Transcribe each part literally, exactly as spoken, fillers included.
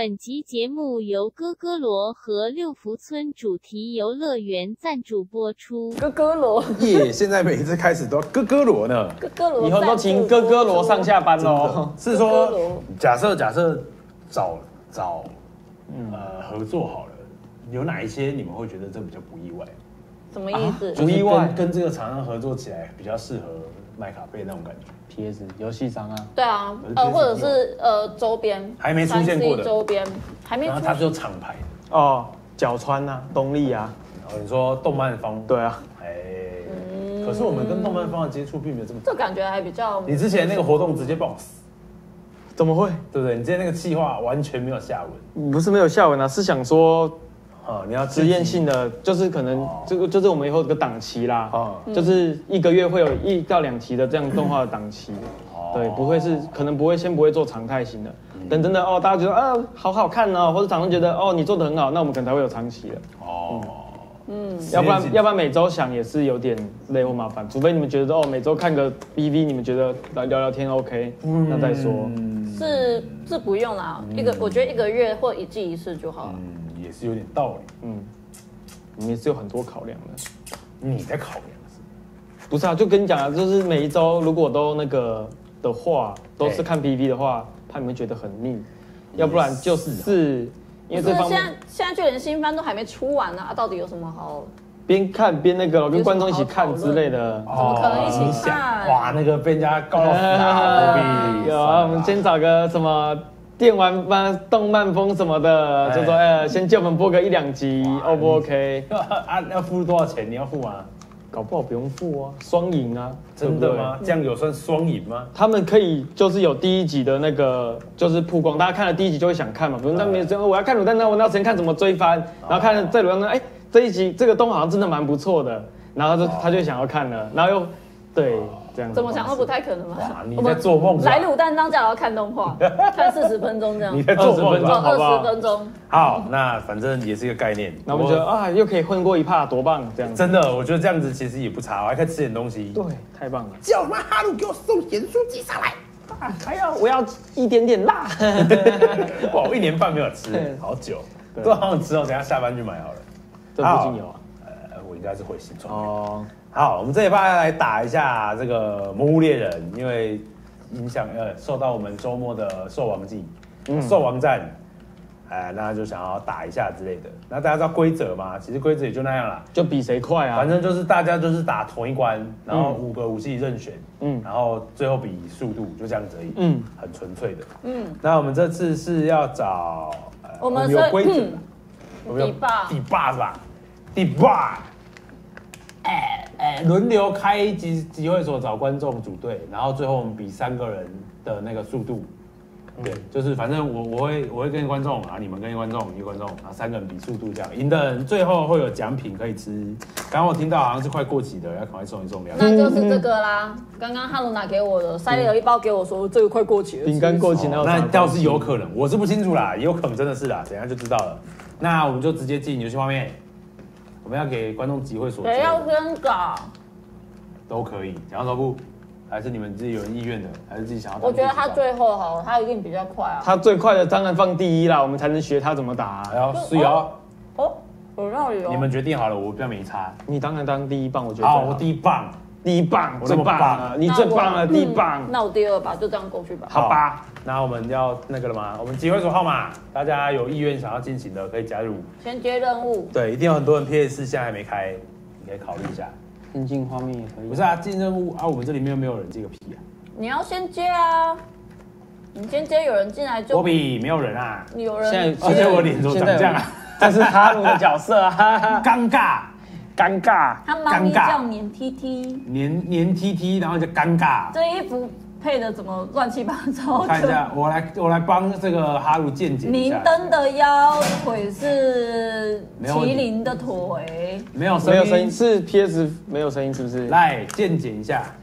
本集节目由哥哥罗和六福村主题游乐园赞助播出。 哥哥罗耶！现在每一次开始都要哥哥罗呢。 哥哥罗以后都请哥哥罗上下班喽。 是说，假设假设找找呃合作好了，有哪一些你们会觉得这比较不意外？ 什么意思？ 不意外， 跟这个厂商合作起来比较适合麦卡贝那种感觉。 P S 游戏商啊， 对啊，呃，或者是呃周边还没出现过的周边还没出现， 然后它是有厂牌的哦，角川啊，东立啊， 然后你说动漫方， 对啊， 哎，可是我们跟动漫方的接触并没有这么， 这感觉还比较， 你之前那个活动直接爆死， 怎么会？ 对不对？你之前那个企划完全没有下文， 不是没有下文啊，是想说。 啊，你要实验性的，就是可能这个就是我们以后有个档期啦， 哦， 就是一个月会有一到两期的这样动画的档期，对，不会是可能不会先不会做常态型的，等真的哦，大家觉得啊好好看哦，或者厂商觉得哦你做的很好，那我们可能才会有长期的，哦，嗯，要不然要不然每周想也是有点累或麻烦，除非你们觉得哦每周看个 B V， 你们觉得来聊聊天 OK， 那再说， 是是不用啦，一个我觉得一个月或一季一次就好了。 也是有点道理， 嗯，你们是有很多考量的。 你在考量是？ 不是啊，就跟你讲啊，就是每一周如果都那个的话，都是看 P V 的话，怕你们觉得很腻，要不然就是因为这方面现在现在就连新番都还没出完呢，啊，到底有什么好？ 边看边那个跟观众一起看之类的， 怎么可能一起看？ 哇，那个被人家告到死啊！ 有啊，我们先找个什么。电玩番、动漫风什么的，就说呃，先借我们播个一两集 ，O 不 OK？ 啊，要付多少钱？你要付吗？ 搞不好不用付啊，双赢啊， 真的吗？这样有算双赢吗？ 他们可以就是有第一集的那个就是曝光，大家看了第一集就会想看嘛，比如那没有我要看卤蛋，那我那时间看怎么追番，然后看在卤蛋说，哎，这一集这个动画好像真的蛮不错的，然后他就他就想要看了，然后又对。 怎么想都不太可能吧？ 你在做梦？ 来卤蛋当家要看动画，看四十分钟这样。 你在做梦？ 二十分钟。 好，那反正也是一个概念。 那我们觉得啊，又可以混过一趴，多棒！这样真的，我觉得这样子其实也不差，我还可以吃点东西。 对，太棒了！ 叫妈哈鲁给我送盐酥鸡上来！ 啊，还要我要一点点辣。 哇，我一年半没有吃，好久，都好想吃哦。等下下班去买好了。 这附近有啊？ 呃，我应该是回新庄。 哦。 好，我们这一趴要来打一下这个《魔物猎人》，因为影响呃受到我们周末的兽王季、嗯、兽王战，哎，那就想要打一下之类的。那大家知道规则吗？其实规则也就那样啦， 就比谁快啊。 反正就是大家就是打同一关，然后五个武器任选，嗯，然后最后比速度，就这样子而已，嗯，很纯粹的，嗯。那我们这次是要找，呃、 我们有规则， 我们有 debug debug 是吧 ？debug。哎哎，轮流开集集会所找观众组队，然后最后我们比三个人的那个速度，对，就是反正我我会我会跟观众，然后你们跟观众，一个观众，然后三个人比速度这样，赢的人最后会有奖品可以吃。刚刚我听到好像是快过期的，要赶快送一送两。 那就是这个啦，刚刚哈鲁拿给我的，塞了一包给我说这个快过期了。 饼干过期了， 那倒是有可能，我是不清楚啦，也有可能真的是啦，等一下就知道了。那我们就直接进游戏画面。我们要给观众集会所， 谁要先搞都可以。想要说不，还是你们自己有人意愿的，还是自己想要？ 我觉得他最后好，他一定比较快啊。 他最快的当然放第一啦，我们才能学他怎么打、啊。 然后是哦， 哦，有道理哦。 你们决定好了，我比较没差。 你当然当第一棒，我觉得。 好，我第一棒， 第一棒，最棒了，你最棒了，第一棒。 那我第二把就这样过去吧。 好吧。 那我们要那个了吗？我们集会所号码，大家有意愿想要进行的可以加入。 先接任务。 对，一定有很多人 P S 四现在还没开，你可以考虑一下。 先进画面也可以。 不是啊，进任务啊，我们这里面又没有人接个屁啊！ 你要先接啊，你先接，有人进来就。 我比没有人啊。 有人。 现在而且我脸都长这样啊， 这是哈鲁的角色啊， 尴尬， 尴尬。 他妈咪叫黏 T T， 黏黏 T T， 然后就尴尬。 这衣服。配的怎么乱七八糟？ 看一下，我来我来帮这个哈鲁鉴解一下。 明灯的腰腿是麒麟的腿， 没有声音， 没有声音是 P S 没有声音是不是？ 来鉴解一下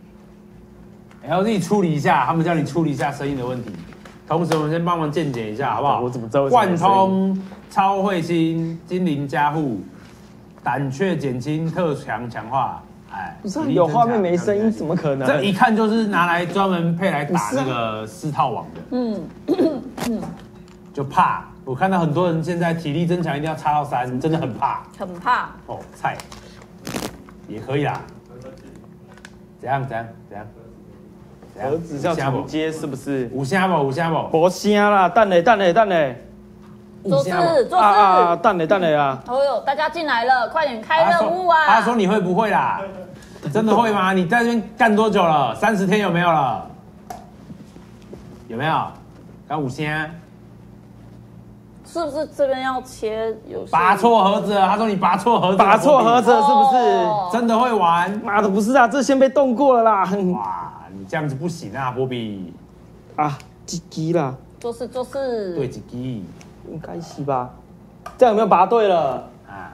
，L Z 处理一下，他们叫你处理一下声音的问题。同时，我们先帮忙鉴解一下，好不好？ 我怎么知道？ 贯通、超会心、精灵加护、胆怯减轻、特强强化。哎， 不是有画面没声音，怎么可能？ 这一看就是拿来专门配来打那个四套网的。嗯， 就怕。我看到很多人现在体力增强一定要插到三，真的很怕。 很怕哦，菜也可以啦。怎样怎样怎样？怎样儿子叫长街是不是？ 五虾不？五虾不？ 无声啦，等嘞等嘞等嘞。 做事做事啊啊，等嘞等嘞啊！ 哦呦，大家进来了，快点开任务啊！ 他说你会不会啦？真的会吗？你在这边干多久了？三十天有没有了？有没有？刚五虾。 是不是这边要切游戏？ 拔错盒子了，他说你拔错盒子， 拔错盒子了是不是？ 哦真的会玩？ 妈的，不是啊，这先被动过了啦！ 哇，你这样子不行啊，波比。 啊，鸡鸡啦， 做事做事。 对，几鸡应该是吧？这样有没有拔对了？ 啊。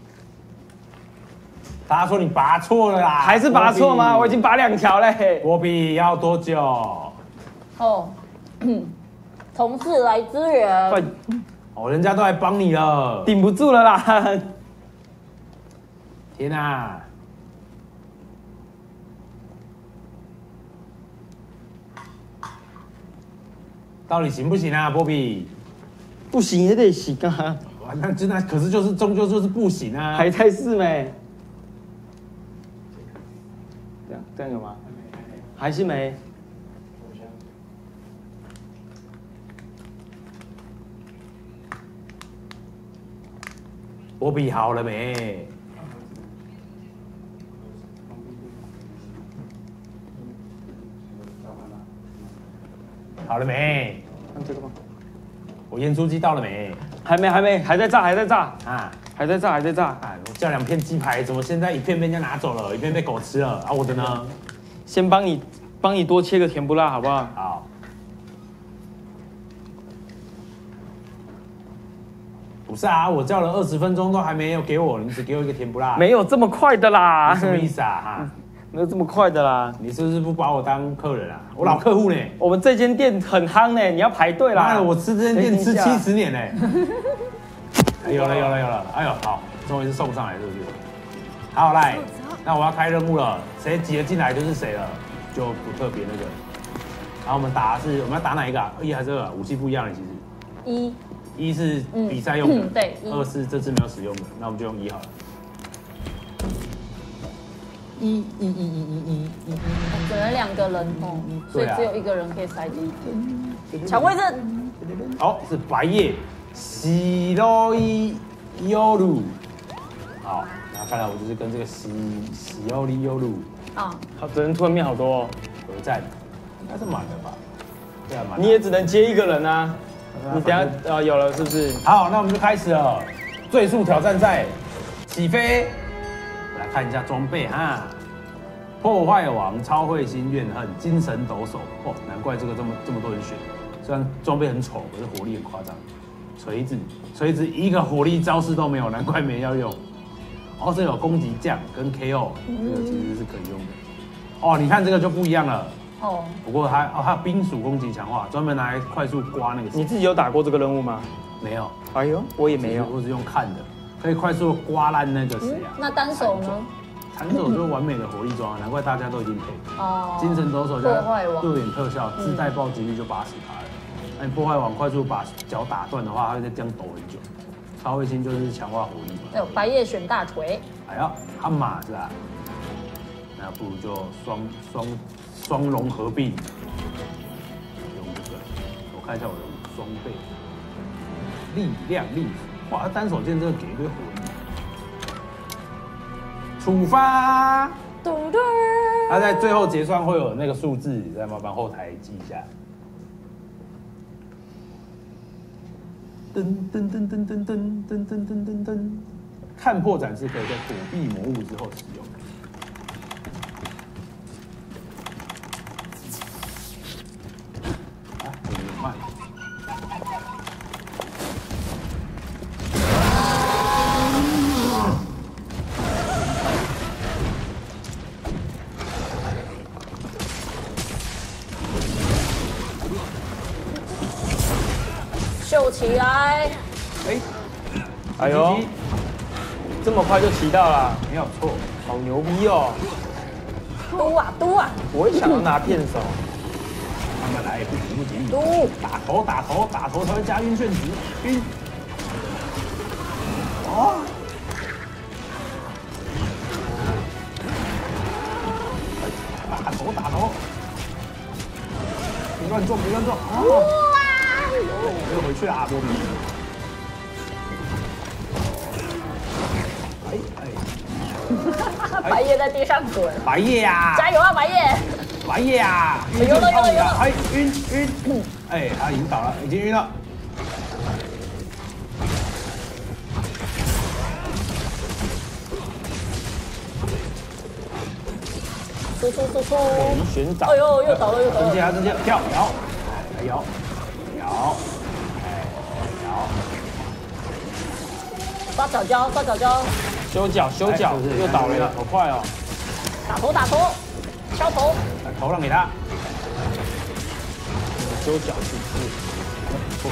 他说你拔错了啦， 还是拔错吗？我已经拔两条嘞。 波比要多久？ 哦，同事来支援。 快， 哦，人家都来帮你了。 顶不住了啦！ 天啊！到底行不行啊，波比？ 不行也得行啊， 哇，那真的，可是就是终究就是不行啊。 还在试没？这样这样有吗？还是没？ 波比好了没？好了没？ 看这个吗？ 我盐酥鸡到了没？ 还没还没，还在炸还在炸啊， 还在炸还在炸。 啊！我叫两片鸡排，怎么现在一片被人家拿走了，一片被狗吃了？啊，我的呢？ 先帮你帮你多切个甜不辣好不好？ 好。不是啊，我叫了二十分钟都还没有给我，你只给我一个甜不辣， 没有这么快的啦， 什么意思啊？哈， 没有这么快的啦。 你是不是不把我当客人啊？我老客户呢？ 我们这间店很夯呢，你要排队啦。 妈的，我吃这间店吃等一下七十年呢。哎有了有了有了，哎呦好，终于是送上来是不是？好来，那我要开任务了，谁挤得进来就是谁了，就不特别那个。然后我们打的是我们要打哪一个啊？一还是二？武器不一样的其实。 一。 一是比赛用的， 嗯、对， 二是这次没有使用的，那我们就用一好了。一一一一一一一， 只能两个人哦，所以只有一个人可以塞进去。抢位置。 哦，是白叶喜罗伊优鲁。好，那看来我就是跟这个喜喜欧利优鲁啊， 好，这人突然变好多哦。 合战，应该是满了吧？对啊，满。 你也只能接一个人啊。你等下呃有了是不是？ 好，那我们就开始了。最速挑战赛起飞，来看一下装备哈。破坏王、超会心、怨恨、精神抖擞。哦，难怪这个这么这么多人选。虽然装备很丑，可是火力很夸张。锤子，锤子一个火力招式都没有，难怪没人要用。哦，这有攻击降跟 K O， 这个其实是可以用的。哦，你看这个就不一样了。哦，不过它哦，它有冰属攻击强化，专门拿来快速刮那个。 你自己有打过这个任务吗？ 没有。 哎呦，我也没有， 我是用看的，可以快速刮烂那个谁啊？ 那单手呢？ 单手就是完美的火力装啊，难怪大家都已经配。 哦。 精神抖擞加破坏王做点特效，自带暴击率就八十趴了。那你破坏王快速把脚打断的话，它会再这样抖很久。超会心就是强化火力嘛。 还有白夜选大锤。 哎呀，悍马是吧？那不如就双双双龙合并。用这个，我看一下我的装备。力量力符，哇，单手剑这个给一堆火力。处罚。 嘟嘟。 它在最后结算会有那个数字，再麻烦后台记一下。噔噔噔噔噔噔噔噔噔噔噔，看破展示可以在躲避魔物之后使用。啊，有点慢。 秀起来！ 哎， 哎呦，这么快就骑到了， 没有错， 好牛逼哦！ 嘟啊嘟啊！ 我也想要拿片手。 慢慢来，不急不急。 嘟， 打头打头打头才会加晕眩值，晕。哦。打头打头。别乱撞别乱撞。哇！又回去啦，波比。哎哎。 白夜在地上滚。 白夜呀！ 加油啊，白夜！ 白夜啊！ 有了有了有了！ 哎，晕晕，哎，他已经倒了，已经晕了。 输出输出！ 旋转！ 哎呦，又倒了又倒了！ 直接直接跳摇，摇摇，哎摇。 抓脚胶抓脚胶！ 修脚修脚，又倒了，好快哦！ 打头打头，敲头， 把头让给他。 修脚是不是？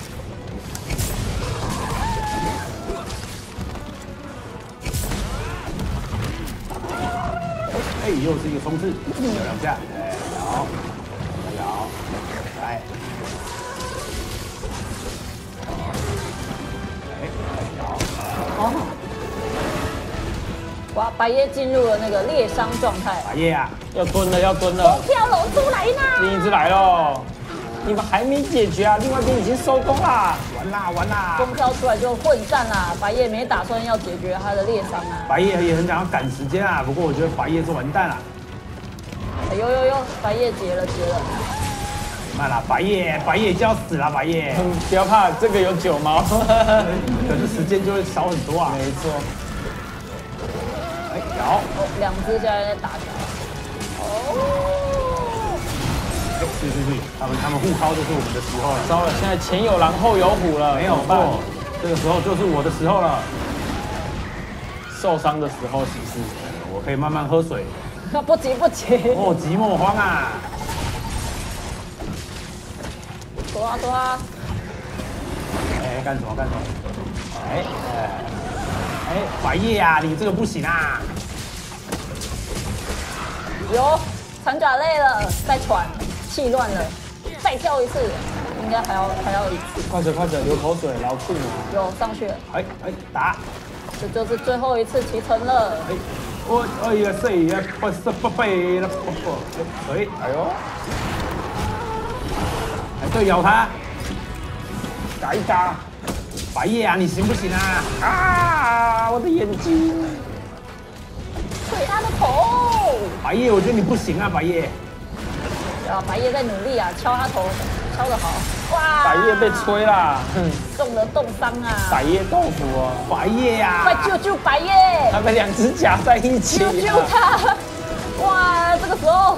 哎，又是一个冲刺，摇两下，哎，摇，摇，来，哎，摇， 哦。哇，白夜进入了那个猎伤状态。 白夜啊， 要蹲了要蹲了！ 跳楼出来呢！ 另一只来喽！你们还没解决啊？另外一边已经收工啦！ 完啦完啦！ 风飘出来就混战啦！白夜没打算要解决他的猎伤啊！ 白夜也很想要赶时间啊，不过我觉得白夜是完蛋了。 哎呦呦呦，白夜结了结了！ 慢了，白夜白夜就要死了，白夜。 嗯，不要怕，这个有九毛， 可是时间就会少很多啊。 没错。 哎，摇。 哦，两只现在在打起来。哦。 哎，去去去，他们他们互敲就是我们的时候了。 糟了，现在前有狼后有虎了， 没有错，这个时候就是我的时候了。 受伤的时候是不是？ 我可以慢慢喝水。 不急不急。 莫急莫慌啊！ 走啊走啊！ 哎，干什么干什么？哎哎哎，白夜啊，你这个不行啊！ 有，长甲累了，再喘，气乱了，再跳一次，应该还要还要一次。 快点快点，流口水，老酷了。 有上去了， 哎哎，打！ 这就是最后一次骑乘了。 哎，我哎呀，谁呀？不是不背了，不不，哎哎呦！哎，对，咬他，打一打。白夜啊，你行不行啊？ 啊！我的眼睛， 捶他的头。 白夜，我觉得你不行啊，白夜。 啊，白夜在努力啊，敲他头，敲得好。哇！ 白夜被吹啦，哼， 中了冻伤啊！ 白夜豆腐哦， 白夜呀！ 快救救白夜！ 他们两只夹在一起， 救救他！哇，这个时候，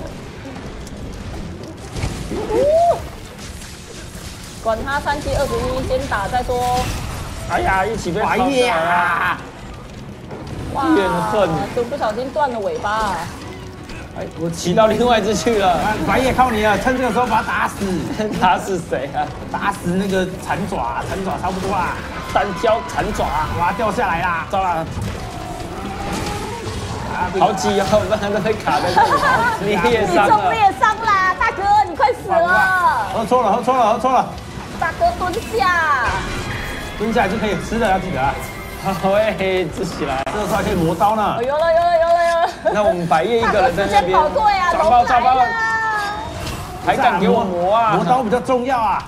呜，管他三七二十一，先打再说。 哎呀，一起被白夜啊！ 哇， 怨恨， 就不小心断了尾巴。 哎，我骑到另外一只去了。 白夜靠你了，趁这个时候把他打死。 他是谁啊？ 打死那个残爪，残爪差不多啦。 单挑残爪， 哇，掉下来啦！ 糟了，好挤哦，不然都会卡在这里。你裂伤了， 中裂伤啦，大哥，你快死了！ 喝错了，喝错了，喝错了。 大哥蹲下， 蹲下来就可以吃的，要记得啊。 好哎，支起来。 这个时候还可以磨刀呢哦，。有了有了有了有了。 那我们百叶一个人在那边， 跑对啊， 抓包抓包， 了。 还敢给我磨啊？ 磨刀比较重要啊。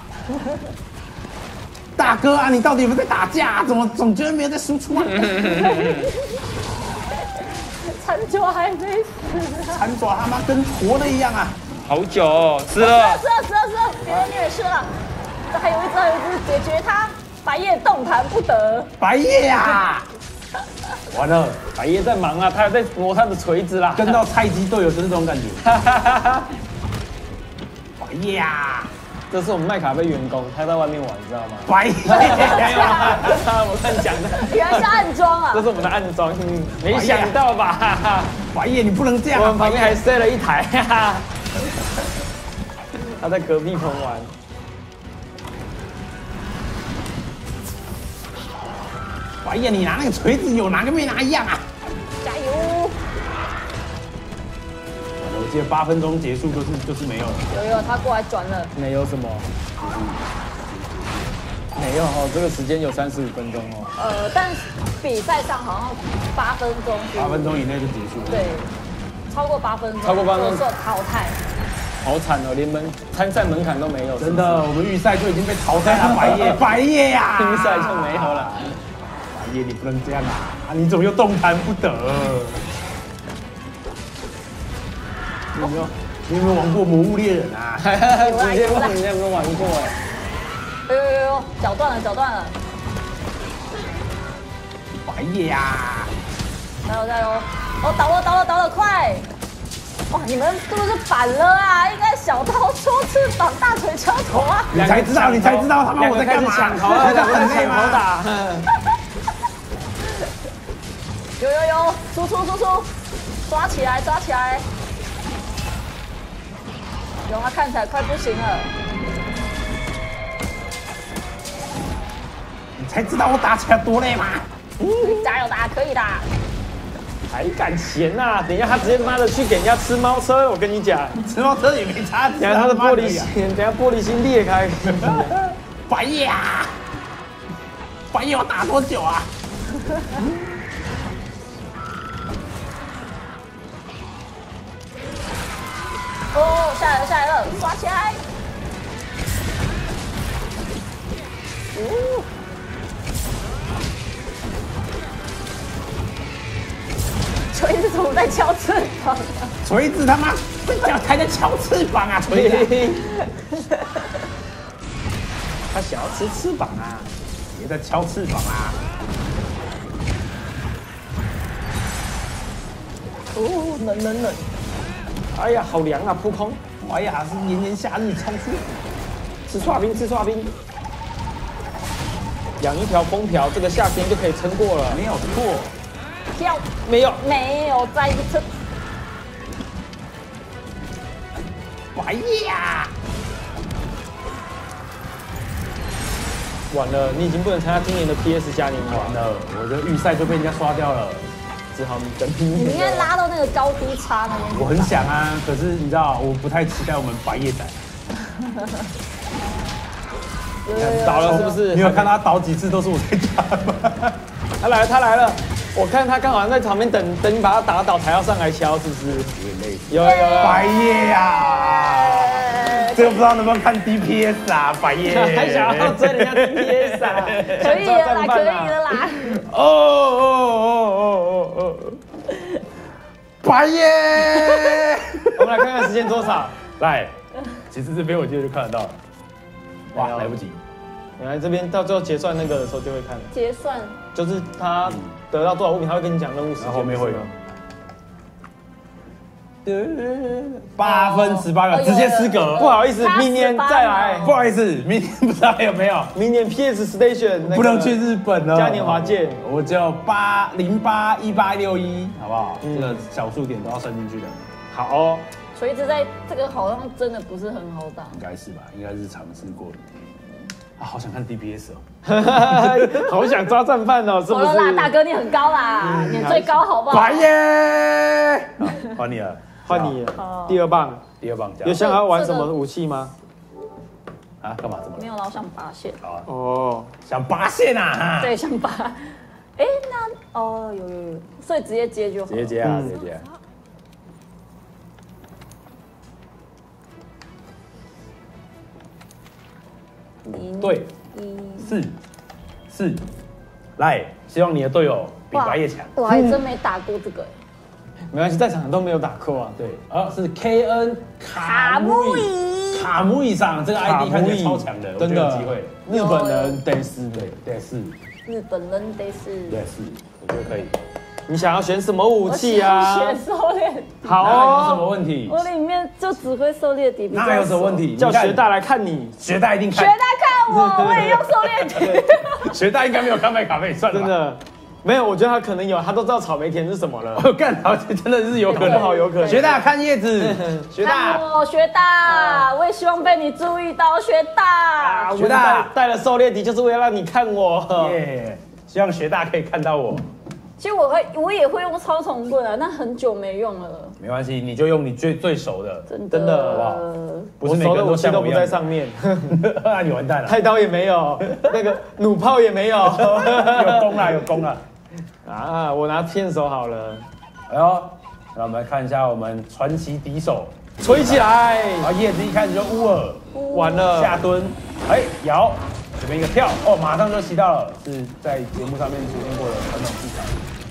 大哥啊，你到底有没有在打架？怎么总觉得没有在输出啊？ 残爪还没死， 残爪他妈跟活的一样啊！ 好久哦，死了， 死了死了死了，别人你也吃了。这还有一只还有一只，解决它。白夜动弹不得。 白夜呀！完了， 百叶在忙啊，他还在磨他的锤子啦， 跟到菜鸡队友就是这种感觉。白夜呀！ 这是我们麦卡贝员工，他在外面玩，知道吗？ 白夜， 我乱讲的， 原来是暗装啊！ 这是我们的暗装，没想到吧？ 白夜，你不能这样、啊。 我们旁边还塞了一台，他在隔壁棚玩。 白夜，你拿那个锤子有拿跟没拿一样啊！ 加油！ 我我记得八分钟结束就是就是没有了。 有有，他过来转了。 没有什么，没有哦，这个时间有三十五分钟哦。 呃，但比赛上好像八分钟， 八分钟以内就结束了。 对，超过八分钟， 超过八分钟就算淘汰。 好惨哦，连门参赛门槛都没有。 真的，我们预赛就已经被淘汰了，白夜，白夜呀， 预赛就没有了。 白夜，你不能这样啊！你怎么又动弹不得？你有没有？你有没有玩过《魔物猎人》啊？ 直接问你有没有玩过？ 哎呦呦呦，脚断了，脚断了！ 白夜呀！ 加油加油！哦，倒了倒了倒了，快！哇，你们是不是反了啊？应该小刀戳翅膀，大腿敲头啊！ 你才知道，你才知道他妈我在干嘛？ 抢头了，两个人抢头打。 有有有，输出输出，抓起来抓起来！有，他看起来快不行了。 你才知道我打起来多累吗？ 嗯，加油打，可以的。 还敢闲呐？等一下他直接妈的去给人家吃猫车，我跟你讲， 吃猫车也没差。 等下他的玻璃心，等下玻璃心裂开。 白夜啊！白夜要打多久啊？ 哦，下来了下来了，刷起来！哦。锤子怎么在敲翅膀啊？ 锤子他妈这脚还在敲翅膀啊！锤子，他想要吃翅膀啊，也在敲翅膀啊！ 哦，冷冷冷！ 哎呀，好凉啊，扑空！ 哎呀，是炎炎夏日超出， 吃刨冰，吃刨冰。养一条蜂瓢，这个夏天就可以撑过了。 没有错。 跳没有， 没有在一侧。 白夜呀！ 完了，你已经不能参加今年的 P S 嘉年华了，我的预赛就被人家刷掉了， 只好等明你年。 应该拉到那个高低差那边。 我很想啊，可是你知道，我不太期待我们白夜仔。 倒了是不是？ 你有看他倒几次都是我在打吗？ 他来了，他来了。我看他刚好在旁边等等你把他打倒才要上来敲，是不是？ 有点累。 有有有。 白夜呀！这个不知道能不能看 D P S 啊？白夜还想要追人家 D P S 啊？ 可以了啦，可以了啦。 哦哦哦哦哦！白夜！ 我们来看看时间多少。 来，其实这边我记得就看得到了。哇，来不及。 原来这边到最后结算那个的时候就会看。 结算。 就是他得到多少物品，他会跟你讲任务时间。 后面会有。八分十八秒，直接失格。 不好意思，明年再来。 不好意思，明年不知道还有没有。 明年 P S Station 不能去日本了。 嘉年华见， 我就八零八一八六一，好不好？这个小数点都要算进去的。 好哦。 锤子在这个好像真的不是很好打。 应该是吧？应该是尝试过的。啊，好想看 D P S 哦， 好想抓战犯哦，是不是？ 好了啦，大哥你很高啦，你最高好不好？ 白夜，换你了， 换你了，第二棒， 第二棒， 有想要玩什么武器吗？ 啊，干嘛？怎么？ 没有啦，我想拔线。 好啊， 哦， 想拔线啊？ 对，想拔。哎，那哦，有有有，所以直接接就好。 直接接啊，直接接。对，四四，来，希望你的队友比白夜强。 我还真没打过这个， 没关系，在场都没有打过啊。 对，啊，是 K N 卡木伊，卡木伊上这个 I D 看起来超强的，真的有机会。 日本人得是， 对，得是。 日本人得是， 得是，我觉得可以。 你想要选什么武器啊？ 选狩猎。 好哦， 有什么问题？ 我里面就只会狩猎笛。 那有什么问题？ 叫学大来看你， 学大一定看。 学大看我，我也用狩猎笛。 学大应该没有看麦卡贝算了。 真的没有，我觉得他可能有，他都知道草莓甜是什么了。 我干，好像真的是有可能， 好有可能。 学大看叶子，学大， 我学大，我也希望被你注意到，学大。 学大带了狩猎笛就是为了让你看我。 耶，希望学大可以看到我。 其实我会，我也会用超重棍啊，但很久没用了。 没关系，你就用你最最熟的， 真的， 真的好不好？不我是每个人都熟的武器都像我一样不在上面， 那你完蛋了， 太刀也没有，那个弩炮也没有， 有功了，有功了。 啊！我拿片手好了， 哎呦，让我们来看一下我们传奇敌手， 吹起来！ 然后叶子一开始就乌尔完了， 下蹲，哎摇，这边一个跳，哦，马上就吸到了，是在节目上面出现过的传统技巧。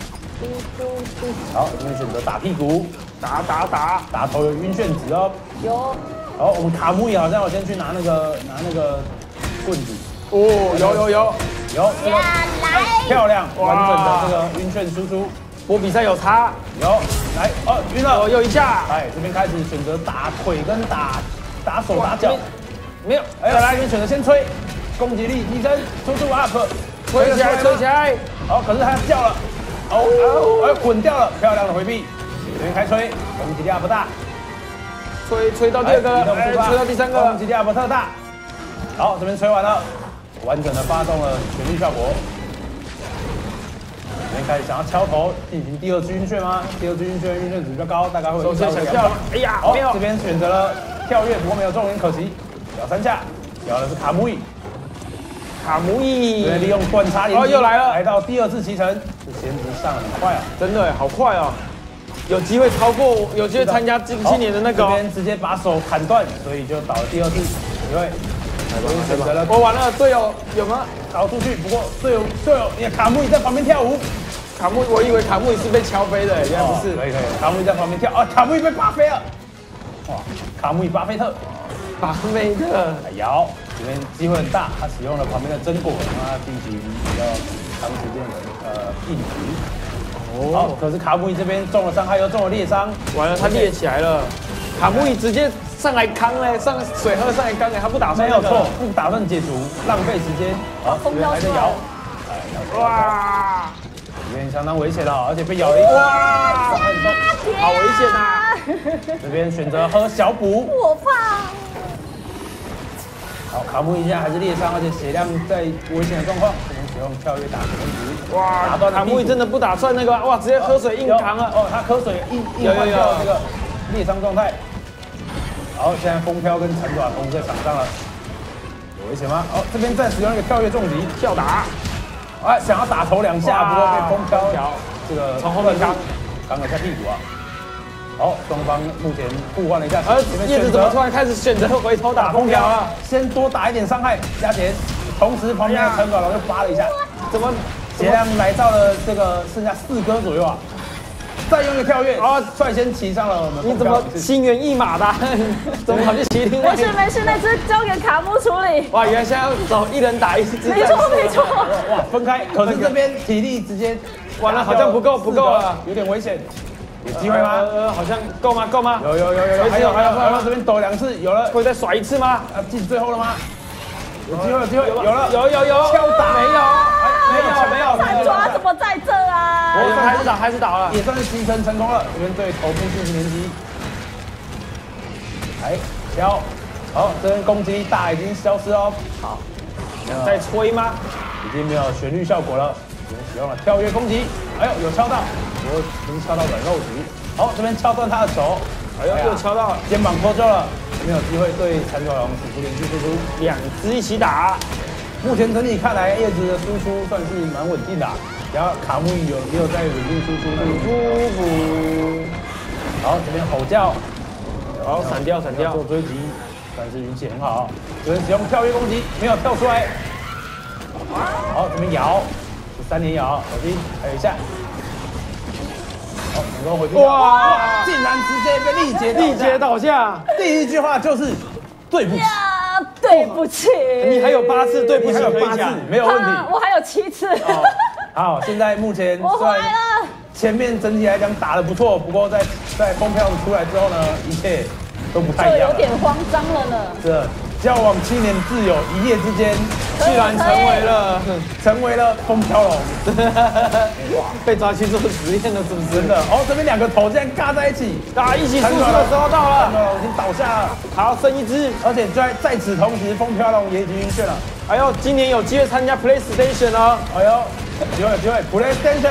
好，这边选择打屁股，打打打，打头有晕眩值哦。 有。 好，我们卡姆也好像有先去拿那个拿那个棍子。 哦，有有有有，这个漂亮，完整的这个晕眩输出。 我比赛有差， 有，来，哦，晕了， 哦，又一下， 哎，这边开始选择打腿跟打打手打脚， 没有， 哎，来这边选择先吹，攻击力提升，速度 up， 吹起来，吹起来， 好，可是他掉了，哦哦，哎，滚掉了，漂亮的回避，这边开吹，攻击力 up 大， 吹吹到第二个，哎，吹到第三个， 攻击力 up 特大，好，这边吹完了，完整的发动了旋律效果。这边开始想要敲头进行第二次晕眩吗？第二次晕眩晕眩值比较高，大概会有一到两跳。 哎呀， 好， 没有， 这边选择了跳跃，不过没有重点可惜，咬三下，咬的是卡姆伊。 卡姆伊， 对，利用断叉连击， 哦，又来了， 来到第二次骑乘，这衔值上很快啊， 真的好快哦，有机会超过，有机会参加今今年的那个， 这边直接把手砍断，所以就倒了第二次，因为选择了， 我完了，队友有吗？ 逃出去，不过队友队友也卡姆伊在旁边跳舞， 卡姆，我以为卡姆伊是被敲飞的，原来不是， 可以可以，卡姆伊在旁边跳，啊，卡姆伊被巴飞了，哇，卡姆伊巴菲特， 巴菲特， 摇。这边机会很大，他使用了旁边的榛果，让他进行比较长时间的呃硬直。好，可是卡姆伊这边中了伤害，又中了裂伤， 完了他裂起来了。卡姆伊直接上来扛嘞，上水喝上来扛嘞，他不打算、那個、 没有错，不打算解除，浪费时间。好，这边还在摇，哇，这边相当危险了，而且被咬了一口，哇， 好危险啊！ 这边选择喝小补， 我怕。 好，卡姆伊现在还是裂伤，而且血量在危险的状况，只能使用跳跃打攻击。 哇，打断卡姆伊真的不打算那个，哇，直接喝水硬扛了。 哦，他喝水硬硬换掉这个裂伤状态。好，现在风飘跟长爪同在场上了，有危险吗？哦，这边再使用一个跳跃重击跳打，啊，想要打头两下，不过被风飘这个从后面刚刚了下屁股啊。好，双方目前互换了一下， 而叶子怎么突然开始选择回头打空调啊？ 先多打一点伤害加减，同时旁边的长爪龙又扒了一下， 怎么血量来到了这个剩下四颗左右啊！再用一个跳跃啊，率先骑上了我们。 你怎么心猿意马的？怎么跑去骑另外？ 没事没事，那只交给卡姆处理。 哇，原来现在要走一人打一只。 没错没错。 哇，分开，可是这边体力直接完了，好像不够不够了， 有点危险。有机会吗？ 呃，好像够吗？够吗？ 有有有有有，还有还有还有，这边抖两次，有了。 会再甩一次吗？ 啊，进最后了吗？有机会有机会，有了， 有有有， 敲打没有， 没有没有， 三爪怎么在这啊？ 我还是打还是打了， 也算是击沉成功了。这边对头部进行连击，来敲，好，这边攻击力大已经消失哦。好， 在吹吗？ 已经没有旋律效果了，已经使用了跳跃攻击。哎呦，有敲到。我能敲到软肉质，好，这边敲断他的手， 哎呦，又敲到了， 肩膀脱臼了，没有机会对残爪龙使出连续输出， 两只一起打。 目前整体看来，叶子的输出算是蛮稳定的，然后卡姆伊有也有在稳定输出， 舒服。 好，这边吼叫， 好，闪掉闪掉， 做追击，算是运气很好。这边使用跳跃攻击，没有跳出来。好，这边摇，是三连摇，小心，还有一下。好，成功回去。哇！竟然直接被力竭力竭倒下。 第一句话就是对不起。 呀，对不起。 你还有八次对不起可以讲， 没有问题。 我还有七次。 好，现在目前我回来了。 前面整体来讲打得不错，不过在在风票出来之后呢，一切都不太一样。 就有点慌张了呢。 这交往七年挚友，一夜之间居然成为了成为了风飘龙， 哇！被抓去做实验了，是不是？ 真的哦，这边两个头竟然嘎在一起， 大家一起输出的时候到了， 风飘龙已经倒下了， 好，剩一只， 而且在在此同时，风飘龙也已经晕眩了。 哎呦，今年有机会参加 PlayStation 哦！ 哎呦，有机会有机会 PlayStation，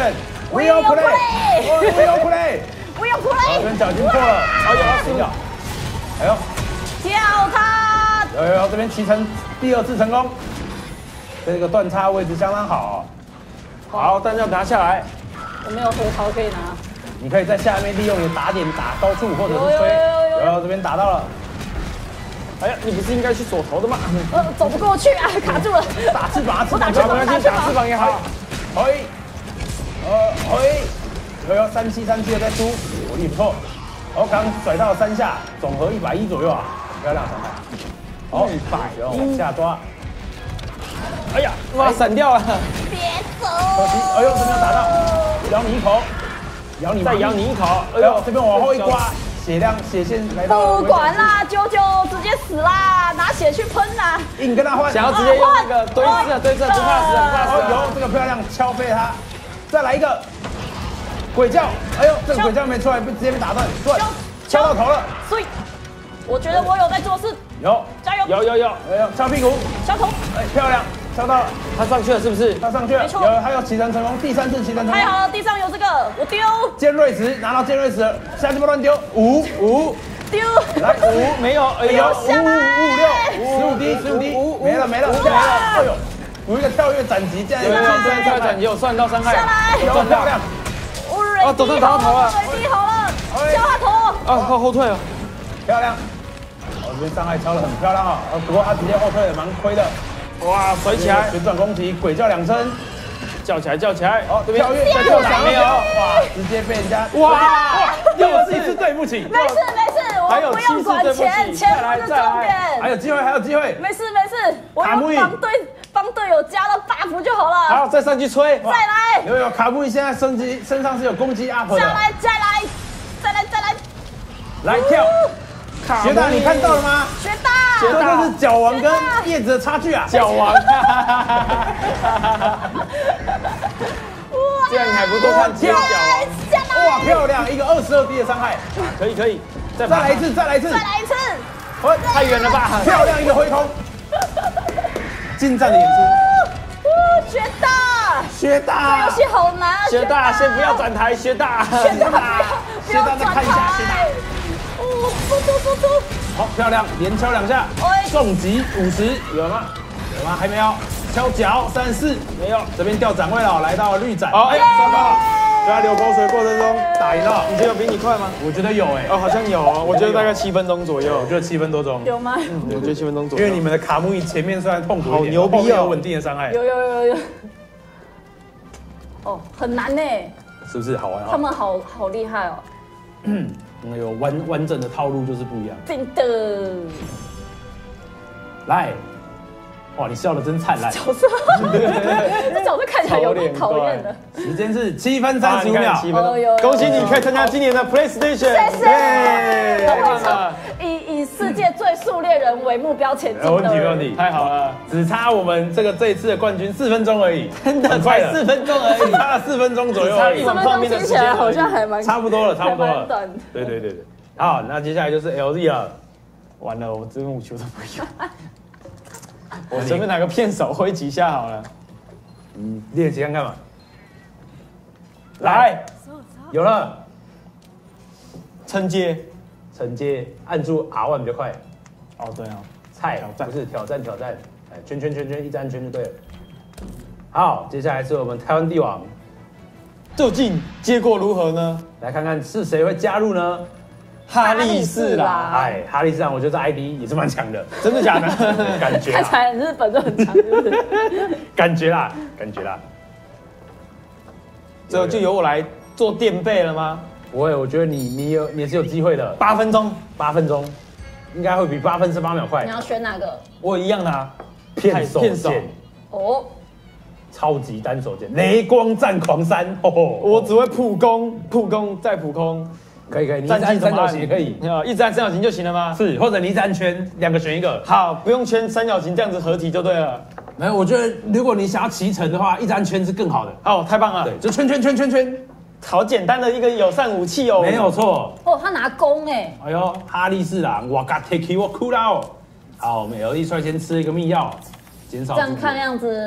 ，We are play，We are play，We are play， 这边脚已经破了，哎呦，四脚，哎呦， 跳他！ 有有有，这边骑乘第二次成功，这个断叉位置相当好，好，弹药拿下来， 我没有核桃可以拿， 你可以在下面利用你的打点打高处或者是吹，有有这边打到了。 哎呀，你不是应该去锁头的吗？ 呃，走不过去啊，卡住了。 打翅膀， 我打翅膀， 打翅膀也好。 嘿，呃，嘿，有有三七三七的在出，火力不错。哦，刚甩到三下，总和一百一左右啊，漂亮，伤害。好，一百，然后往下抓。哎呀， 哇，闪掉了。 别走。 可惜，哎呦，这边打到，咬你一口，咬你， 再咬你一口。 哎呦，这边往后一刮。血量血线来到， 不管啦，啾啾直接死啦，拿血去喷啦， 硬跟他换， 想要直接用那个堆刺，堆刺不怕死，不怕死。 有这个漂亮敲飞他，再来一个鬼叫，哎呦，这个鬼叫没出来，被直接被打断，断，敲到头了。 所以我觉得我有在做事， 有， 加油， 有有有， 哎呦，敲屁股， 敲头， 哎，漂亮，敲到了， 他上去了是不是？ 他上去了， 没错， 有，他有骑乘成功，第三次骑乘成功， 太好了，地上有这个，我丢， 尖锐石拿到尖锐石了，下去不乱丢，五五。 丢， 来五没有，哎呦，五五五六，十五滴，十五滴，没了没了没了，哎呦，有一个跳跃斩击，这样有有有，跳跃斩击有算到伤害， 下来， 有漂亮， 哦，走上打到头了，水滴好了，敲他头， 啊，靠后退了， 漂亮，哦，这边伤害敲得很漂亮啊，不过他直接后退了，蛮亏的， 哇，甩起来， 旋转攻击，鬼叫两声。 叫起来，叫起来！ 哦，这边跳跃，再跳伞没有？哇，直接被人家哇哇，又是一次对不起。 没事没事，我不用管钱，钱不是重点。 还有机会，还有机会。 没事没事，我用帮队帮队友加了 buff 就好了。 好，再上去吹， 再来。 有有，卡布伊现在升级，身上是有攻击 up 的。 再来再来再来再来， 来跳。学大，你看到了吗？ 学大， 这就是角王跟叶子的差距啊！ 角王，这样你还不多看跳角王？ 哇，漂亮，一个二十二滴的伤害， 可以可以， 再再来一次，再来一次， 再来一次， 太远了吧？ 漂亮一个挥空，精湛的演出， 学大， 学大， 这游戏好难， 学大，先不要转台，学大， 学大， 学大再看一下，学大。 哦，出出出出！ 好漂亮，连敲两下，重击五十有吗？有吗？还没有。敲脚三十四没有，这边掉展位了，来到绿展。 好，哎，糟糕了， 就在流口水过程中打赢了。 你觉得有比你快吗？ 我觉得有哎， 哦，好像有哦，我觉得大概七分钟左右。 我觉得七分多钟。 有吗？ 嗯，我觉得七分钟左右。 因为你们的卡木伊前面虽然痛苦一点， 好牛逼哦， 有稳定的伤害。 有有有有。哦，很难呢。 是不是好玩啊？ 他们好好厉害哦。 嗯。那有完完整的套路就是不一样， 真的。 来，哇，你笑得真灿烂。 角色，这角色看起来有点讨厌的。 时间是七分三十五秒， 七分钟。恭喜你可以参加今年的 PlayStation， 谢谢。 太棒了！ 以以世界最速猎人为目标前进。 没问题，没问题， 太好了。 只差我们这个这一次的冠军四分钟而已， 真的才四分钟而已， 差了四分钟左右， 差一碗泡面的时间， 好像还蛮差不多了，差不多了。对对对对。好，那接下来就是 L Z 了。 完了，我真五球都不用。我随便拿个片手挥几下好了。 嗯，练习看看嘛。来，有了。 承接， 承接，按住 R 一 比较快。 哦，对啊。 菜不是挑战挑战，哎，圈圈圈圈，一直按圈就对了。好，接下来是我们台湾帝王， 究竟结果如何呢？ 来看看是谁会加入呢？ 哈利士啦， 哎，哈利士郎，我觉得这 I D 也是蛮强的， 真的假的？ 感觉看起来日本就很强，是不是？ 感觉啦，感觉啦。 最后就由我来做垫背了吗？ 不会，我觉得你你有你是有机会的。 八分钟， 八分钟，应该会比八分之八秒快。 你要选哪个？ 我一样的啊， 片手剑。 哦。 超级单手剑，雷光战狂三。哦， 我只会普攻，普攻再普攻。 可以可以，你一直按三角形也可以， 一直按三角形就行了吗？ 是，或者你一直按圈，两个选一个。 好，不用圈，三角形这样子合体就对了。 没有，我觉得如果你想要骑乘的话，一直按圈是更好的。 哦，太棒了！ 对，就圈圈圈圈圈， 好简单的一个友善武器哦。 没有错。 哦，他拿弓哎。 哎呦，哈利士郎，我 got take you 我哭了。好，我们 L D 率先吃一个秘药，减少。 这样看样子，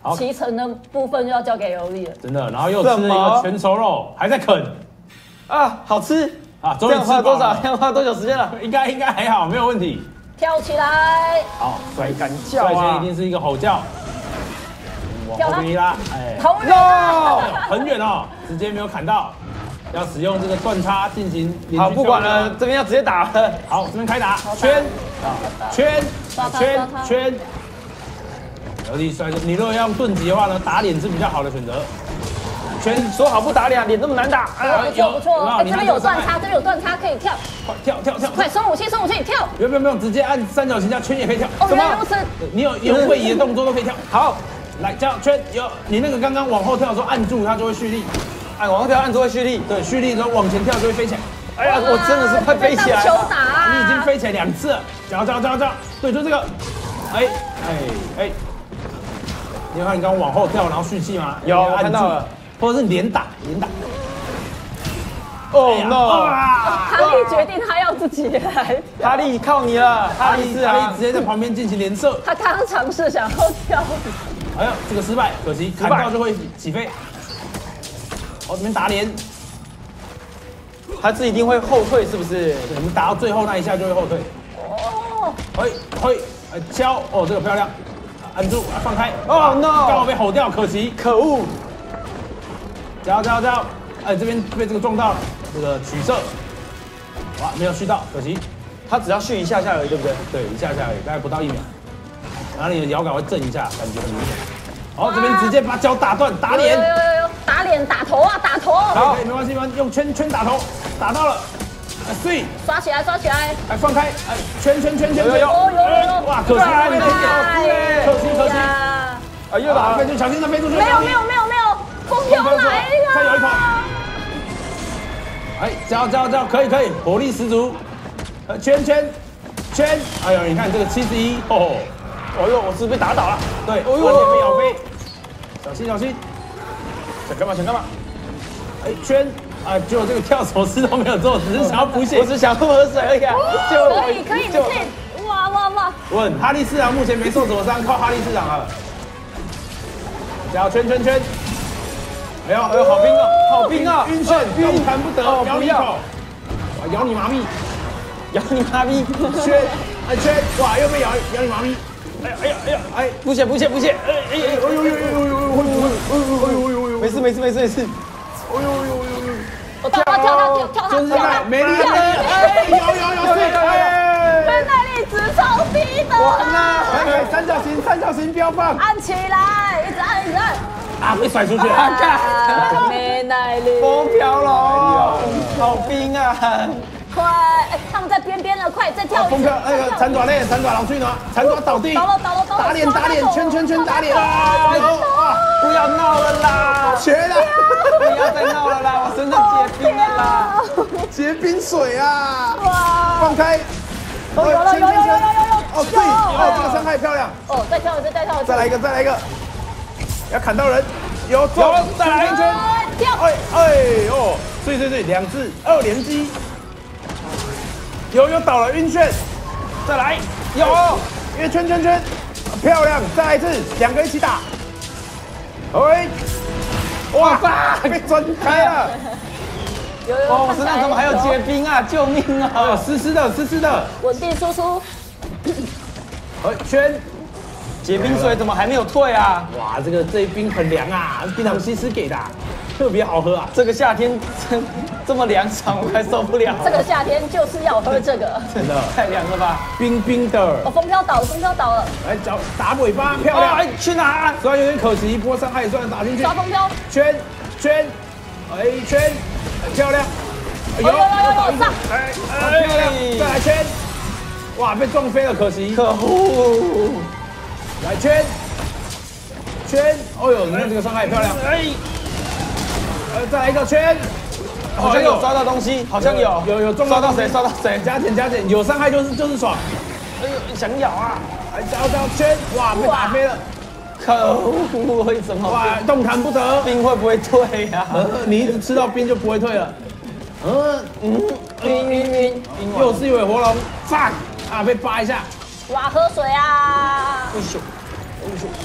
好， 骑乘的部分就要交给尤利了。 真的，然后又吃了一个全熟肉，还在啃啊，好吃啊！终这于吃饱样花多少？ 了这样花多久时间了？ 应该应该还好，没有问题。 跳起来！ 好， 甩敢叫率先啊一！定是一个吼叫，往后面一拉，哎， 好远啊！ 很远哦，直接没有砍到，要使用这个断叉进行连续好，不管跳跃了，这边要直接打了。 好，这边开打，圈，圈， 抓他圈抓他， 圈。尤力帅哥，你如果要用盾级的话呢，打脸是比较好的选择。圈， 说好不打脸，脸这么难打。 不错不错，哎， 你这边有断叉，这边有断叉可以跳， 快跳跳跳！ 快升武器升武器跳！ 不用不用不用，直接按三角形加圈也可以跳。 哦，原来如此。 你有有位移的动作都可以跳。好，来叫圈，有你那个刚刚往后跳的时候按住它就会蓄力， 按往后跳，按住会蓄力。 对，蓄力之后往前跳就会飞起来。 哎呀，我真的是快飞起来了。 当球打啊！ 你已经飞起来两次了，脚脚脚脚，对，就这个。哎哎哎，你有看你刚刚往后跳然后蓄气吗？ 有按住看到了， 或者是连打连打。 哦 no！ 哈利决定他要自己来， 哈利靠你了，哈哈利是啊利哈利直，接在旁边进行连射。 他刚刚尝试想要跳， 哎呀，这个失败，可惜砍到就会起飞。好，这边打脸， 他是一定会后退，是不是？ 对，我们打到最后那一下就会后退。 哦， 嘿，嘿，哎，敲，哦，这个漂亮，按住，啊放开。 哦 no！ 刚好被吼掉，可惜。 可恶！ 加油加油加油！哎，这边被这个撞到了，这个取射，哇，没有续到，可惜。 他只要续一下下而已，对不对？ 对，一下下而已，大概不到一秒。然后你的摇杆会震一下，感觉很明显。好，这边直接把脚打断，打脸。 有有有有，打脸打头啊打头！ 好，可以没关系，没关系，用圈圈打头，打到了。哎，碎， 刷起来刷起来！ 哎，放开，哎，圈圈圈圈圈。 有有有哦有有有！ 哇，可惜还没哎可惜可惜。 呀啊，又打了。 飞出，小心它飞出去。 没有没有没有没有，风飘来再有一口。 了！ 哎，加油加油加油，可以可以，火力十足。呃，圈圈圈，哎呦，你看这个七十一，哦， 哦呦，我是不是被打倒了？ 对， 哦呦完全被咬飞。小心小心， 想干嘛？想干嘛？ 哎，圈啊，结果这个跳手势都没有做，只是想要补血我。只想喝喝水而已啊！就可以可以，你就可以！哇哇哇！ 问哈利市长目前没受什么伤，靠哈利市长了。加油圈圈圈！哎呦哎呦，好冰哦， 好冰啊！ 晕眩，动弹不得， 哦不要咬你一口，哇，咬你妈咪， 咬你妈逼！ 圈，哎圈，哇，又被咬咬你妈咪，哎呀哎呀哎呀，哎， 补血补血补血！哎哎哎！ 哎呦呦呦呦呦呦呦呦呦呦， 没事没事没事没事。 哎呦呦呦呦， 我跳他跳他跳跳他真是跳他！ 美丽的，哎，有有有对，哎， 原来力值超低的！ 完了！ 来来三角形三角形标放， 按起来，一直按一直按！ 啊，被甩出去了， 啊没耐力， 风飘了，好冰啊！ 快！哎，他们在边边了，快再跳一次！ 风飘那个残爪类残爪老去哪？残爪倒地， 倒了倒了倒了！ 打脸打脸，圈圈圈打脸啊！啊， 不要闹了啦！ 绝了！ 不要再闹了啦！我身上结冰了啦！ 结冰水啊！ 哇！ 放开！ 哦，有了有有有有有有！ 哦，对，哦，这个伤害漂亮， 哦，再跳一次，再跳一次！ 再来一个，再来一个，要砍到人，有中，再来一圈， 跳！ 哎哎哦，对对对，两次二连击，有有倒了晕眩，再来，有，因为圈圈圈，漂亮，再来一次，两个一起打，哎，哇，被钻开了， 有有， 哦，我身上怎么还有结冰啊？救命哦， 啊！ 湿湿的，湿湿的， 稳定输出？ 哎圈。 结冰水怎么还没有退啊？ 哇，这个这一冰很凉啊，冰糖西施给的啊，特别好喝啊。 这个夏天真这么凉爽，我还受不了。 这个夏天就是要喝这个。 真的太凉了吧？ 冰冰的哦，，风飘倒了，风飘倒了， 来脚打尾巴，漂亮。 哎，去哪？ 虽然有点可惜，不过伤害也算打进去抓。风飘！ 圈圈，哎圈，很漂亮。哎有有有有有上！ 哎哎漂亮，再来圈。哇，被撞飞了，可惜。 可恶！ 来圈圈，哦呦，你看这个伤害漂亮。 哎， 呃，再来一个圈。 好像有抓到东西，好像有有有撞抓到谁？ 东西抓到谁？ 加减加减，有伤害就是就是爽。 哎呦，想咬啊！ 来招招圈，哇，被打飞了。 可恶！为什么哇，动弹不得。 冰会不会退呀？ 呃，你一直吃到冰就不会退了。嗯嗯， 晕晕晕！ 又是一尾活龙，fuck 啊，被扒一下。 哇，喝水啊！ 哎呦，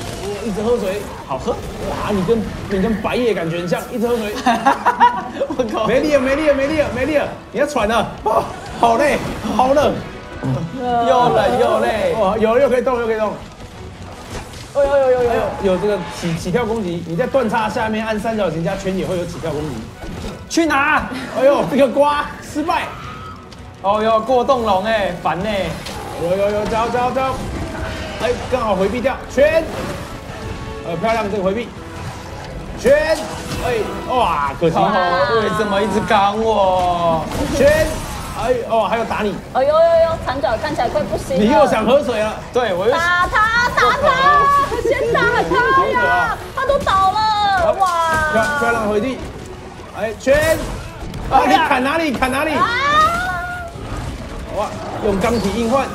一直喝水，好喝。哇，你跟你跟白夜感觉很像，一直喝水。 我靠， 没力了，没力了，没力了，没力了，你要喘了，哦，好累，好冷， 又冷又累。 哦，有又可以动，又可以动。 有有有有有哎呦，有这个起起跳攻击，你在断叉下面按三角形加圈也会有起跳攻击。 去哪？ 哎呦，这个瓜失败。 哦哟，过洞龙哎，烦呢。 有有有，交交交，哎，刚好回避掉圈，呃，漂亮，这个回避，圈，哎，哇，可惜， 为什么一直赶我？ 圈，哎，哦，还有打你， 哦有有有，长脚看起来快不行了。 你又想喝水了， 对我又打他打他，先打他呀！他都倒了， 漂哇！ 漂亮的回避，哎，圈，啊，你砍哪里？砍哪里？ 啊！ 哇，用钢体硬换，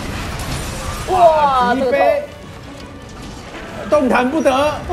哇，这个击飞，动弹不得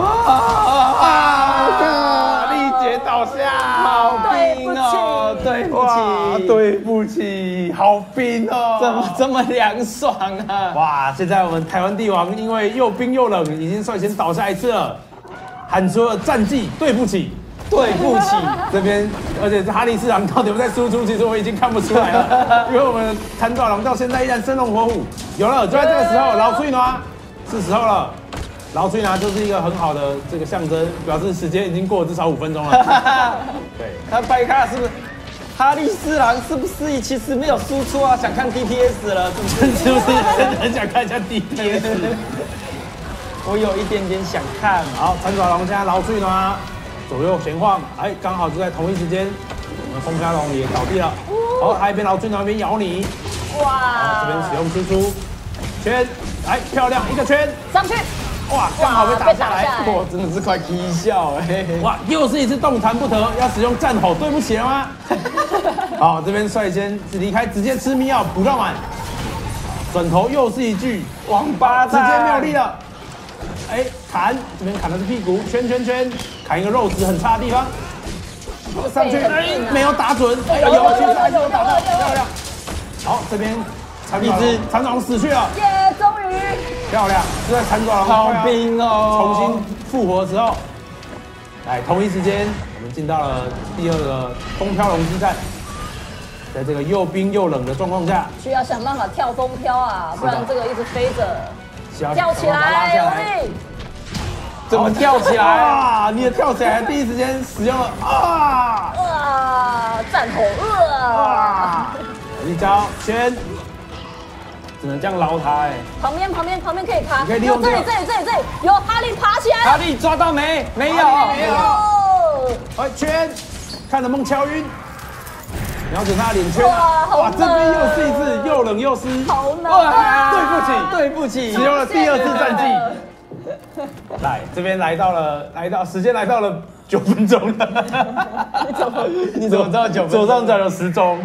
啊！力竭倒下， 好冰哦，对不哇， 起， 对不起，好冰哦！ 怎么这么凉爽啊？ 哇！现在我们台湾帝王因为又冰又冷，已经率先倒下一次了，喊出了战绩，对不起。 对不起， 这边，而且哈利四郎到底有没有在输出，其实我已经看不出来了，因为我们弹爪龙到现在依然生龙活虎。有了，就在这个时候，老崔拿是时候了。老崔拿就是一个很好的这个象征，表示时间已经过了至少五分钟了。对， 他白卡是不是？哈利四郎是不是其实没有输出啊？想看 D P S 了，是不是？ 是不是真的很想看一下 D P S？ 我有一点点想看。 好，弹爪龙现在老崔拿。左右闲晃，哎，刚好就在同一时间，我们风飘龙也倒地了。好，还一边老君那边咬你， 哇！ 这边使用输出圈，哎，漂亮一个圈上去， 哇，刚好被打下来， 哇，真的是快啼笑哎！ 哇，又是一次动弹不得，要使用战吼，对不起了吗？好，这边率先离开，直接吃迷药补到满，转头又是一句王八蛋， 直接没有力了。哎，砍这边砍的是屁股，圈圈圈，砍一个肉质很差的地方，上去，哎，没有打准，哎呦，其实还是有打到，漂亮。好，这边残爪龙，残爪龙死去了， 耶，终于漂亮，就在残爪龙好冰哦， 重新复活的时候，来同一时间，我们进到了第二个风飘龙之战。在这个又冰又冷的状况下， 需要想办法跳风飘啊，不然这个一直飞着。 跳跳起来，用力！ 怎么跳起来？ 啊！你也跳起来，第一时间使用了啊！ 啊！战吼！啊！ 啊！一招圈，只能这样捞他哎。 旁边旁边旁边可以爬， 你可以利用这里这里这里这里有哈利爬起来了。 哈利抓到没？没有， 没有。 哦！ 哎，圈，看能不能敲晕。瞄准他的脸圈， 哇，好哇，这边又是一次又冷又湿， 好冷哇，对不起， 对不起， 使用了第二次战绩。来，这边来到了，来到时间来到了九分钟了。 你怎么？ 你怎么知道九分钟？ 左上角有时钟。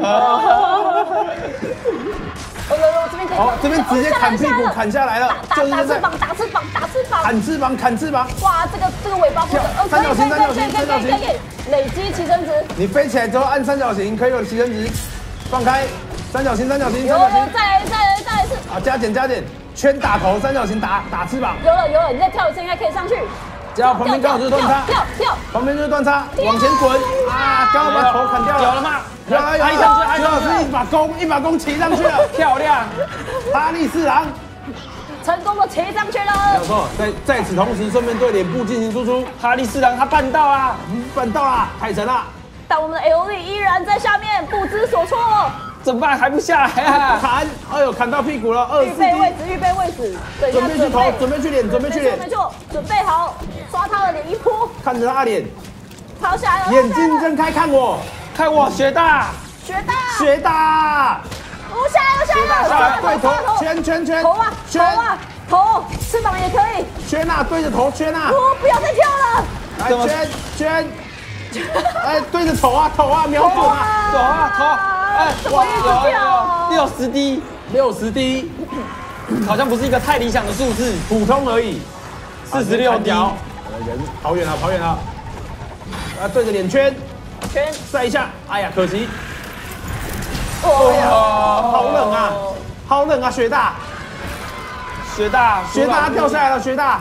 哦，有有，这边可以。 好，这边直接砍屁股砍下来了， 打打翅膀，打翅膀，打翅膀， 砍翅膀，砍翅膀。 哇，这个这个尾巴不能，哦，可以可以可以可以可以可以可以，累积提升值。 你飞起来之后按三角形可以有提升值，放开，三角形三角形有有， 三角形， 再来再来再来一次。 啊，加减加减，圈打头，三角形打打翅膀。 有了有了，你再跳一次应该可以上去。 加旁边刚好就是断叉， 跳跳， 旁边就是断叉，往前滚啊！刚好把头砍掉了， 有了吗？ 有了有了，徐老师一把弓一把弓骑上去了， 漂亮！ 哈利四郎成功的骑上去没了有。错，在在此同时顺便对脸部进行输出， 哈利四郎他办到啊， 办到啦，太神啦！ 但我们的 L V 依然在下面不知所措。 怎么办？还不下来啊？ 砍，哎呦，砍到屁股了，二四预备位 D， 置，预备位置，等一下准备去头，准备去脸，准备去脸， 没错，准备好，抓他的脸一扑， 看着他脸， 跑下来了， 眼睛睁开看我， 看我学大， 学大， 学大， 我下来了，下来了， 下来对头，圈圈圈， 头啊，头啊，头，翅膀也可以， 圈啊，对着头圈啊， 哦，不要再跳了， 来圈圈，哎，对着头啊，头啊，瞄准啊， 走啊，头，哎， 怎么一直跳？ 六十 D， 六十 D， 好像不是一个太理想的数字， 普通而已， 四十六 D， 人跑远了，跑远了，啊，对着脸圈， 圈， 再一下，哎呀，可惜， 哦呀， 好冷啊，好冷啊，雪大， 学大， 雪大掉下来了，雪大，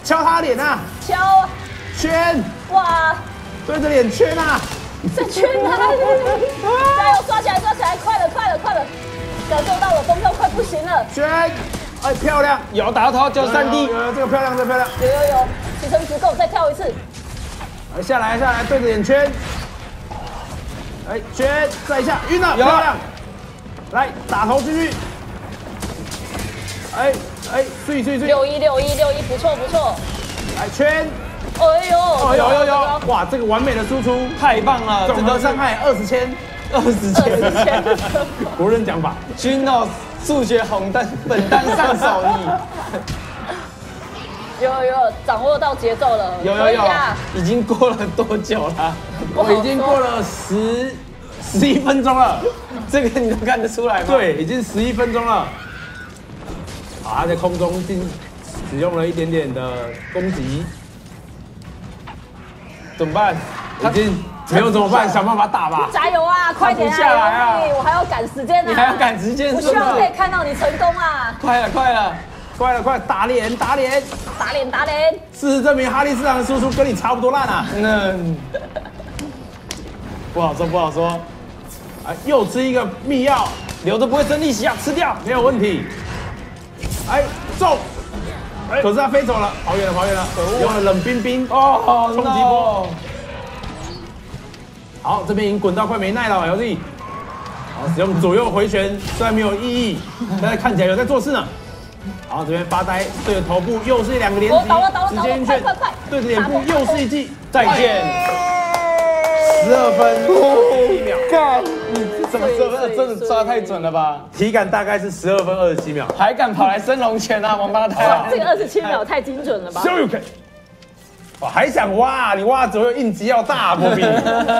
敲他脸啊！ 敲啊！ 圈， 哇！ 对着脸圈啊！ 在圈哪里？加油，抓起来，抓起来！快了，快了，快了！感受到了，风票快不行了。 圈，哎，漂亮！ 有打到头，九三 D， 有有有，这个漂亮，这个漂亮。 有有有，提升足够，再跳一次。 来下来下来，对着眼圈。哎，圈，再一下，晕了，漂亮。来，打头进去。哎哎，碎碎碎。 六一六一六一，不错不错。 来圈。 哎呦， 哦有有有，哇，这个完美的输出， 太棒了！ 总和伤害二十千， 二十千， 国人奖法。 君哦，数学红灯本当上手你。 有有有，掌握到节奏了。 有有有，已经过了多久了？ 我已经过了十十一分钟了， 这个你都看得出来吗？ 对，已经十一分钟了。好，他在空中进使用了一点点的攻击。 怎么办？ 已经没有怎么办？想办法打吧！ 加油啊！快点下来啊！ 我还要赶时间呢。 你还要赶时间？ 我希望可以看到你成功啊！ 快了，快了， 快了，快打脸，打脸， 打脸，打脸！ 事实证明，哈利市长的输出跟你差不多烂啊！ 嗯，不好说，不好说。 啊，又吃一个秘药， 留着不会生利息啊，吃掉没有问题。哎，中！可是他飞走了，跑远了，跑远了，用了冷冰冰哦， 冲击波。好，这边已经滚到快没耐了 ，L Z。好，使用左右回旋，虽然没有意义，但是看起来有在做事呢。好，这边发呆，对着头部又是两个连击，直接晕眩，对着脸部又是一记， 再见。 十二分一秒， 看你怎么十二分，真的抓太准了吧？ 体感大概是十二分二十七秒， 还敢跑来升龙拳啊，王八蛋！ 这个二十七秒太精准了吧？ 修有可以。哇，还想挖？你挖左右应急要大，波比。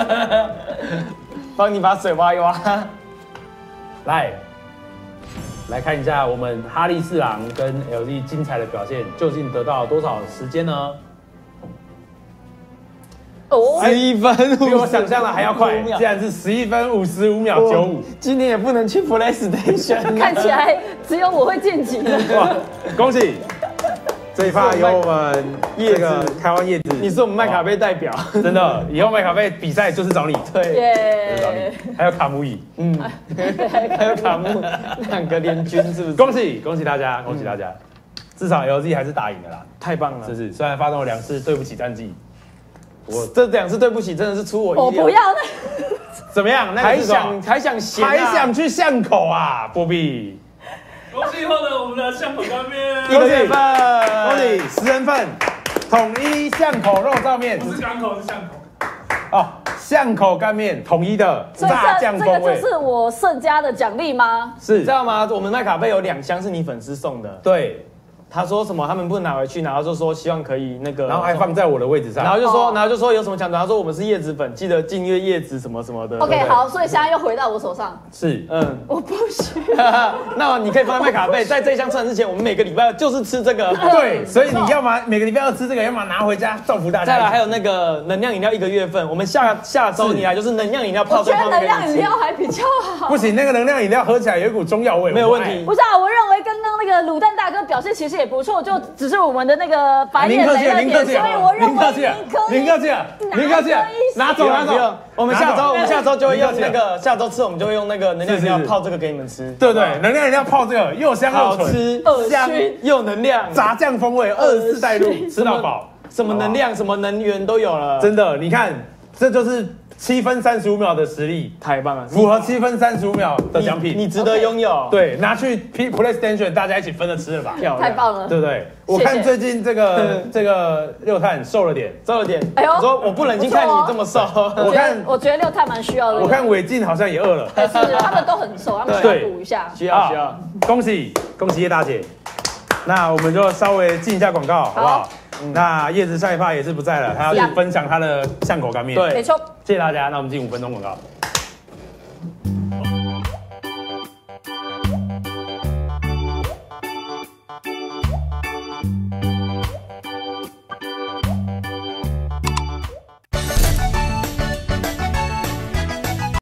帮你把水挖一挖。 来，来看一下我们哈利四郎跟 L Z 精彩的表现，究竟得到多少时间呢？ 哦， 十一分， 比我想象的还要快，竟然是十一分五十五秒九五。 今天也不能去 PlayStation， 看起来只有我会晋级了。 哇，恭喜！这一趴由我们这个台湾叶子， 你是我们麦卡贝代表， 真的，以后麦卡贝比赛就是找你， 对， 就是找耶！ 你，还有卡姆伊， 嗯，还有卡木，两个联军是不是？ 恭喜恭喜大家，恭喜大家！至少 L Z 还是打赢的啦， 太棒了， 是不是？虽然发动了两次对不起战绩， 我这两次对不起，真的是出我意料。 我不要那， 怎么样？那还想还想闲啊， 还想去巷口啊，波比！ 恭喜获得我们的巷口干面， 恭喜恭喜十人份，统一巷口肉燥面， 不是港口是巷口。 哦，巷口干面统一的所以炸酱风味这这个就，是我胜家的奖励吗？ 你是知道吗？我们麦卡贝有两箱是你粉丝送的， 对， 他说什么他们不能拿回去，然后就说希望可以那个， 然后还放在我的位置上， 然后就说， 哦然后就说有什么抢夺，他说我们是叶子粉，记得订阅叶子什么什么的。 OK， 对好，所以现在又回到我手上， 是嗯， 我不需那你可以放在麦卡贝，在这一箱吃完之前，我们每个礼拜就是吃这个。 对，所以你要么每个礼拜要吃这个，要么拿回家造福大家。 再来还有那个能量饮料一个月份，我们下下周你来就是能量饮料泡我觉得在泡能量饮料还比较好。 不行，那个能量饮料喝起来有一股中药味， 没有问题不是啊，我认为刚刚那个卤蛋大哥表现其实也不错，就只是我们的那个白您眼雷了客气了，您客点， 气了， 所以我认您客气了为您可以， 您客气了，您客气了，拿走拿不用走， 我们下周我们下周就会用那您客个下周吃我们就会用那个能量饮料是是是泡这个给你们吃， 对对，能量饮料泡这个又香又纯， 好吃恶香心。 又能量， 炸酱风味，二十四带入，吃到饱， 什么能量什么能源都有了， 真的，你看，这就是七分三十五秒的实力， 太棒了， 符合七分三十五秒的奖品， 你值得拥有， 对，拿去 P PlayStation 大家一起分着吃了吧， 漂亮， 太棒了， 对不对？我谢谢看最近这个这个六探瘦了点， 瘦了点， 哎呦我说我不忍心看你这么瘦， 我看我觉得六太蛮需要的。 我看伟晋好像也饿了， 但是他们都很瘦，他们需要补一下。 需要需要。 啊恭喜恭喜叶大姐，那我们就稍微进一下广告，好不好？那叶子下一趴也是不在了，他要去分享他的巷口干面。 对没错。 谢谢大家，那我们进五分钟广告。